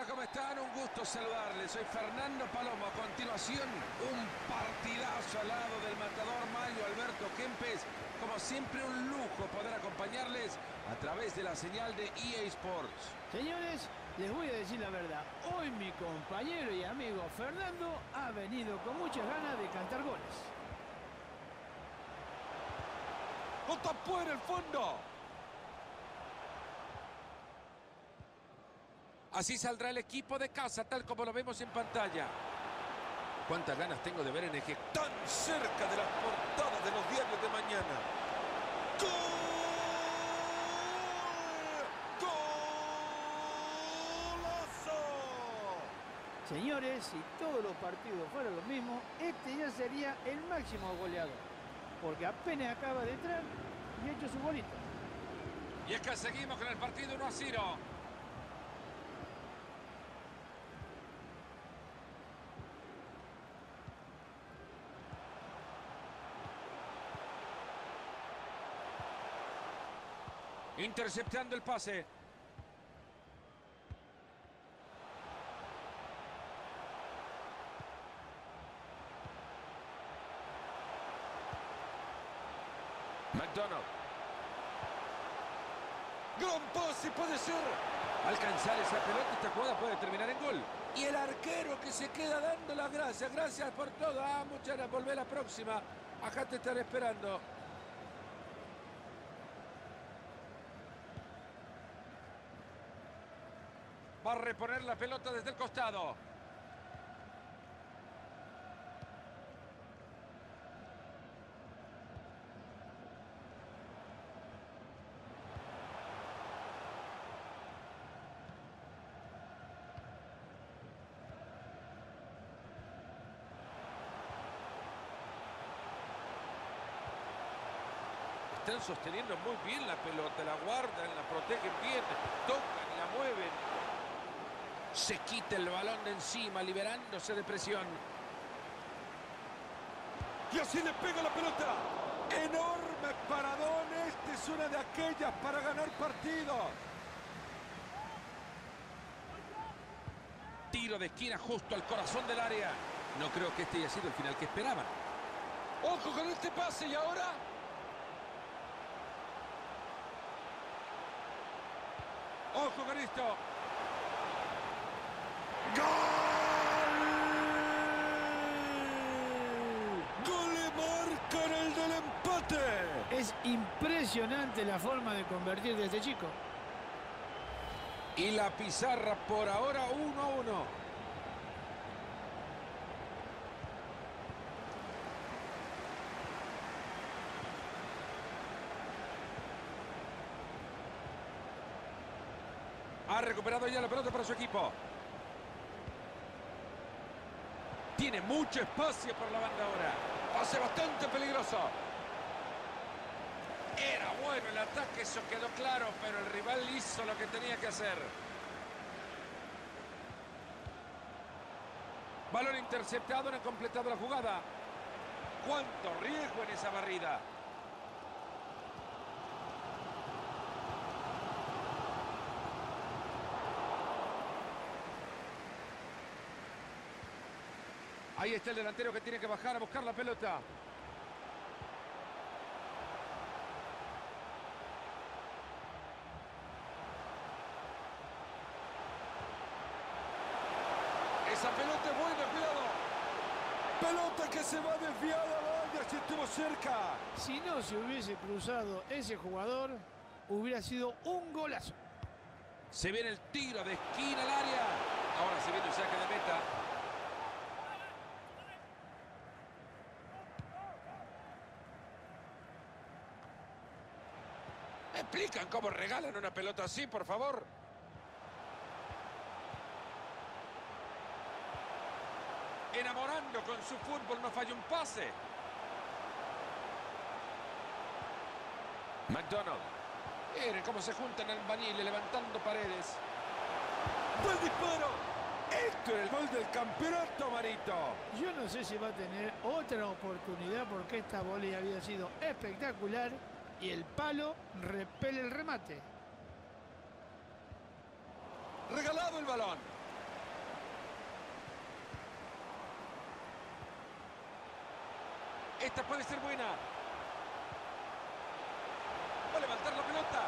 ¿cómo están? Un gusto saludarles. Soy Fernando Palomo. A continuación, un partidazo al lado del matador Mario Alberto Kempes. Como siempre, un lujo poder acompañarles a través de la señal de EA Sports. Señores, les voy a decir la verdad. Hoy mi compañero y amigo Fernando ha venido con muchas ganas de cantar goles. ¡Lo tapó en el fondo! Así saldrá el equipo de casa, tal como lo vemos en pantalla. Cuántas ganas tengo de ver en eje tan cerca de las portadas de los diarios de mañana. ¡Gol! ¡Golazo! Señores, si todos los partidos fueran lo mismo, este ya sería el máximo goleador. Porque apenas acaba de entrar y ha hecho su golito. Y es que seguimos con el partido 1-0. Interceptando el pase. McDonald. Gran pase, puede ser. Alcanzar esa pelota, esta jugada puede terminar en gol. Y el arquero que se queda dando las gracias. Gracias por todo. Muchas gracias. Volvé la próxima. Acá te estaré esperando. Va a reponer la pelota desde el costado. Están sosteniendo muy bien la pelota, la guardan, la protegen bien, tocan y la mueven. Se quita el balón de encima, liberándose de presión. Y así le pega la pelota. Enorme paradón. Este es una de aquellas para ganar partidos. Tiro de esquina justo al corazón del área. No creo que este haya sido el final que esperaban. ¡Ojo con este pase! Y ahora... ¡ojo con esto! ¡Gol! ¡Gol le marcan el del empate! Es impresionante la forma de convertir de este chico. Y la pizarra por ahora 1-1. Ha recuperado ya la pelota para su equipo. Tiene mucho espacio por la banda ahora. Pase bastante peligroso. Era bueno el ataque, eso quedó claro, pero el rival hizo lo que tenía que hacer. Balón interceptado, no ha completado la jugada. ¡Cuánto riesgo en esa barrida! Ahí está el delantero que tiene que bajar a buscar la pelota. Esa pelota es buena, cuidado. Pelota que se va desviada, vaya, si estuvo cerca. Si no se hubiese cruzado ese jugador, hubiera sido un golazo. Se viene el tiro de esquina al área. Ahora se viene el saque de meta. ¿Me explican cómo regalan una pelota así, por favor? Enamorando con su fútbol, no falla un pase. McDonald. Miren cómo se juntan albañiles levantando paredes. ¡Buen disparo! Esto es el gol del campeonato, Marito. Yo no sé si va a tener otra oportunidad porque esta volea había sido espectacular y el palo repele el remate. Regalado el balón. Esta puede ser buena. Va a levantar la pelota.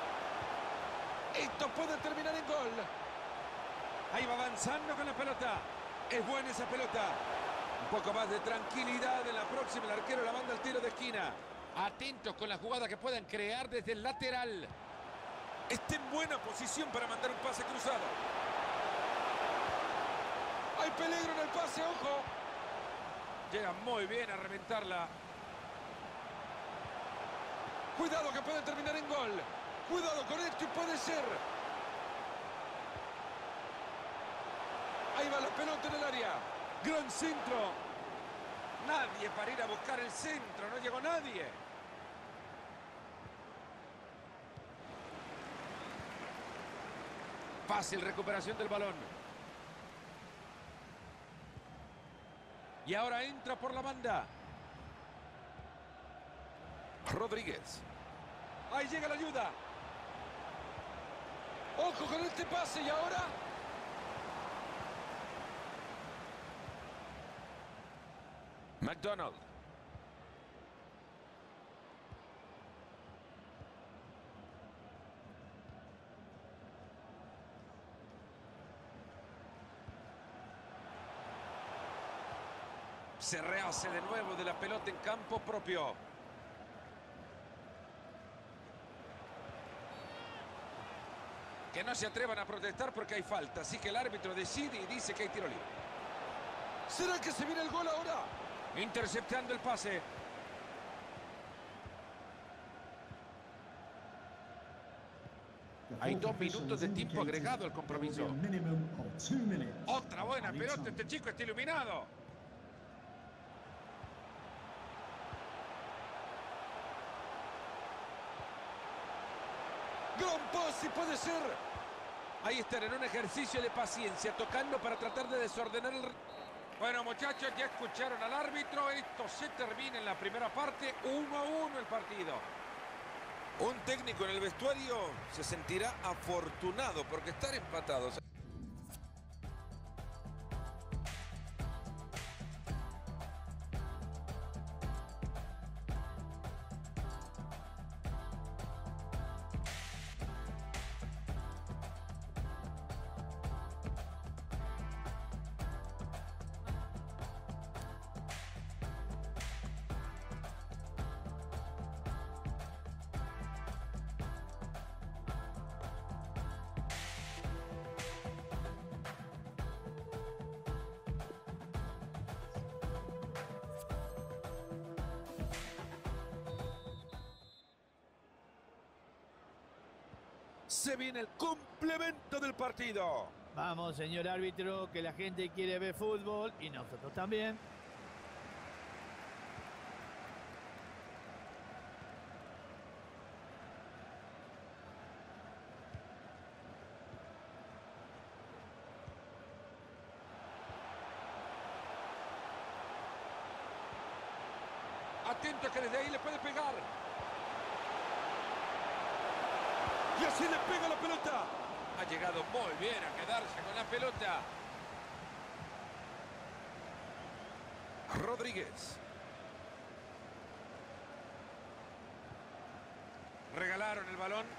Esto puede terminar en gol. Ahí va avanzando con la pelota. Es buena esa pelota. Un poco más de tranquilidad en la próxima. El arquero la manda al tiro de esquina. Atentos con la jugada que puedan crear desde el lateral. Está en buena posición para mandar un pase cruzado. Hay peligro en el pase, ojo. Llega muy bien a reventarla. Cuidado que puede terminar en gol. Cuidado con esto y puede ser. Ahí va la pelota en el área. Gran centro. Nadie para ir a buscar el centro. No llegó nadie. Fácil recuperación del balón. Y ahora entra por la banda. Rodríguez. Ahí llega la ayuda. Ojo con este pase y ahora. McDonald. Se rehace de nuevo de la pelota en campo propio. Que no se atrevan a protestar porque hay falta. Así que el árbitro decide y dice que hay tiro libre. ¿Será que se viene el gol ahora? Interceptando el pase. Hay 2 minutos de tiempo agregado al compromiso. Otra buena pelota. Este chico está iluminado. Gran pase, puede ser. Ahí están en un ejercicio de paciencia, tocando para tratar de desordenar el... Bueno, muchachos, ya escucharon al árbitro. Esto se termina en la primera parte. 1-1 el partido. Un técnico en el vestuario se sentirá afortunado porque estar empatados... Se viene el complemento del partido. Vamos, señor árbitro, que la gente quiere ver fútbol y nosotros también. Atento que desde ahí le puede pegar. Y así le pega la pelota. Ha llegado muy bien a quedarse con la pelota. Rodríguez. Regalaron el balón.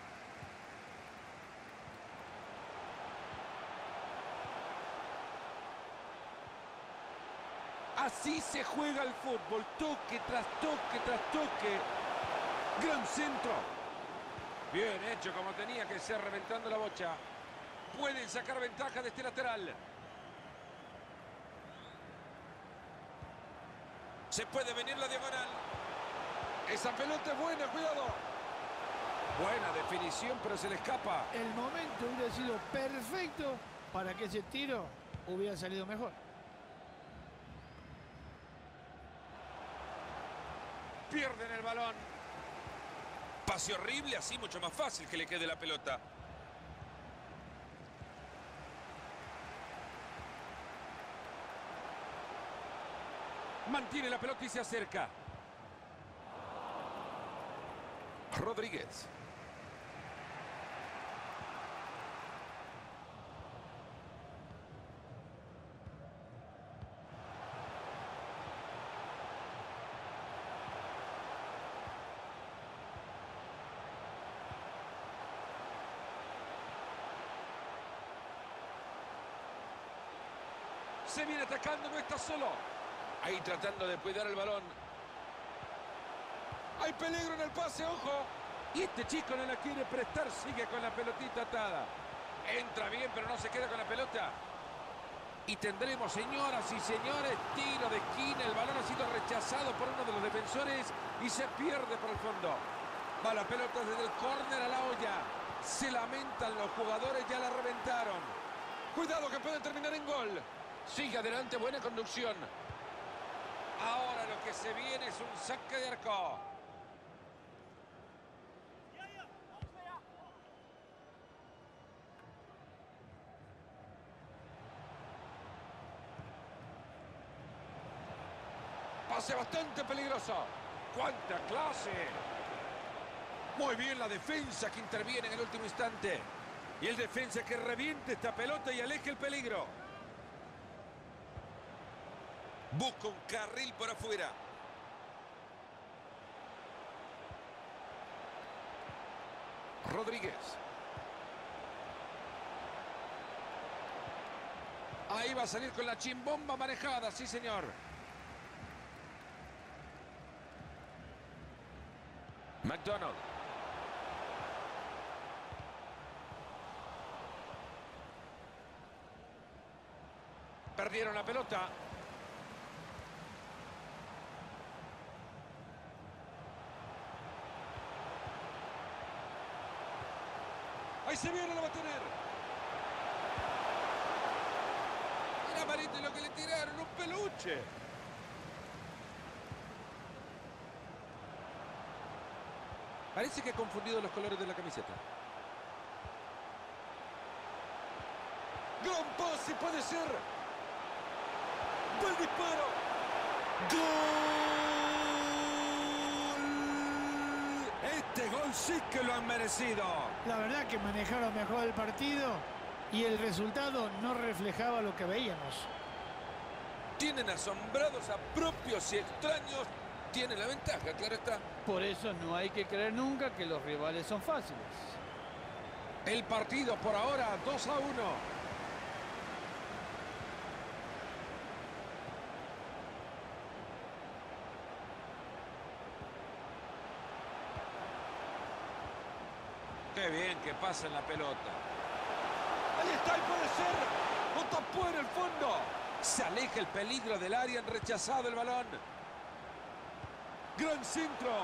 Así se juega el fútbol. Toque tras toque tras toque. Gran centro. Bien hecho como tenía que ser, reventando la bocha. Pueden sacar ventaja de este lateral. Se puede venir la diagonal. Esa pelota es buena, cuidado. Buena definición, pero se le escapa. El momento hubiera sido perfecto para que ese tiro hubiera salido mejor. Pierden el balón. Pase horrible, así mucho más fácil que le quede la pelota. Mantiene la pelota y se acerca. Rodríguez. Se viene atacando, no está solo. Ahí tratando de cuidar el balón. Hay peligro en el pase, ojo. Y este chico no la quiere prestar, sigue con la pelotita atada. Entra bien, pero no se queda con la pelota. Y tendremos, señoras y señores, tiro de esquina. El balón ha sido rechazado por uno de los defensores y se pierde por el fondo. Va la pelota desde el córner a la olla. Se lamentan los jugadores, ya la reventaron. Cuidado que puede terminar en gol. Sigue adelante, buena conducción. Ahora lo que se viene es un saque de arco. Pase bastante peligroso. ¡Cuánta clase! Muy bien la defensa que interviene en el último instante. Y el defensa que reviente esta pelota y aleje el peligro. Busca un carril por afuera. Rodríguez. Ahí va a salir con la chimbomba manejada, sí señor. McDonald. Perdieron la pelota. Ahí se viene, lo va a tener. Era Marito y lo que le tiraron, un peluche. Parece que ha confundido los colores de la camiseta. Gran pase, puede ser. Buen disparo. ¡Gol! Este gol sí que lo han merecido. La verdad que manejaron mejor el partido y el resultado no reflejaba lo que veíamos. Tienen asombrados a propios y extraños. Tienen la ventaja, claro está. Por eso no hay que creer nunca que los rivales son fáciles. El partido por ahora 2-1. Qué bien que pasa en la pelota. Ahí está, y puede ser. No tapó en el fondo. Se aleja el peligro del área, han rechazado el balón. Gran centro.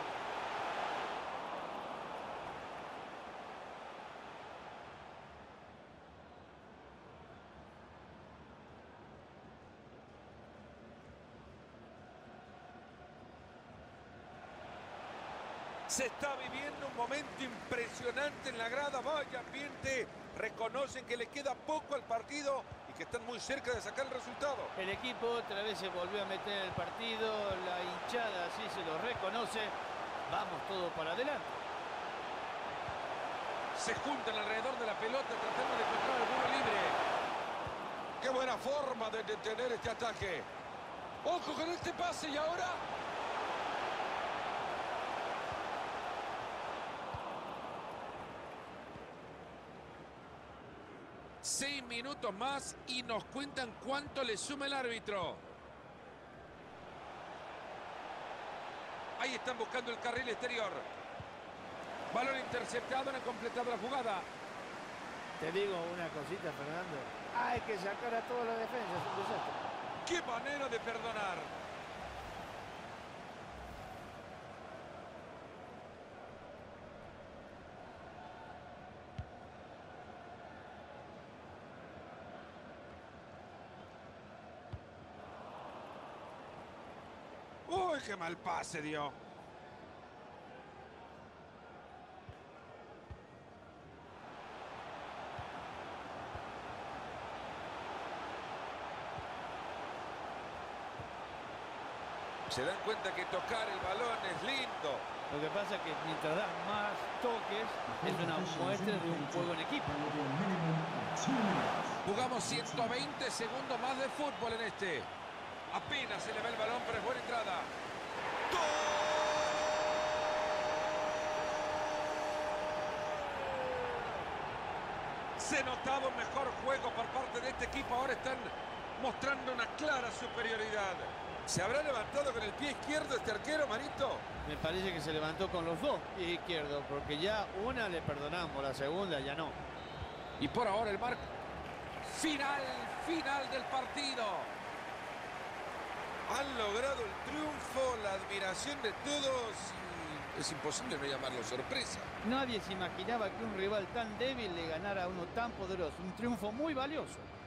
Se está viviendo un momento impresionante en la grada. Vaya ambiente. Reconocen que le queda poco al partido y que están muy cerca de sacar el resultado. El equipo otra vez se volvió a meter en el partido. La hinchada así se lo reconoce. Vamos todo para adelante. Se juntan alrededor de la pelota tratando de encontrar alguno libre. Qué buena forma de detener este ataque. Ojo con este pase y ahora... 6 minutos más y nos cuentan cuánto le suma el árbitro. Ahí están buscando el carril exterior. Balón interceptado, no han completado la jugada. Te digo una cosita, Fernando. Hay que sacar a toda la defensa, es un desastre. ¡Qué manera de perdonar! ¡Uy, qué mal pase dio! Se dan cuenta que tocar el balón es lindo. Lo que pasa es que mientras das más toques, es una muestra de un juego en equipo. Jugamos 120 segundos más de fútbol en este. Apenas se le ve el balón, pero es buena entrada. ¡Gol! Se notaba un mejor juego por parte de este equipo. Ahora están mostrando una clara superioridad. ¿Se habrá levantado con el pie izquierdo este arquero, Marito? Me parece que se levantó con los dos pies izquierdos, porque ya una le perdonamos, la segunda ya no. Y por ahora el marco final del partido. Han logrado el triunfo, la admiración de todos. Y es imposible no llamarlo sorpresa. Nadie se imaginaba que un rival tan débil le ganara a uno tan poderoso. Un triunfo muy valioso.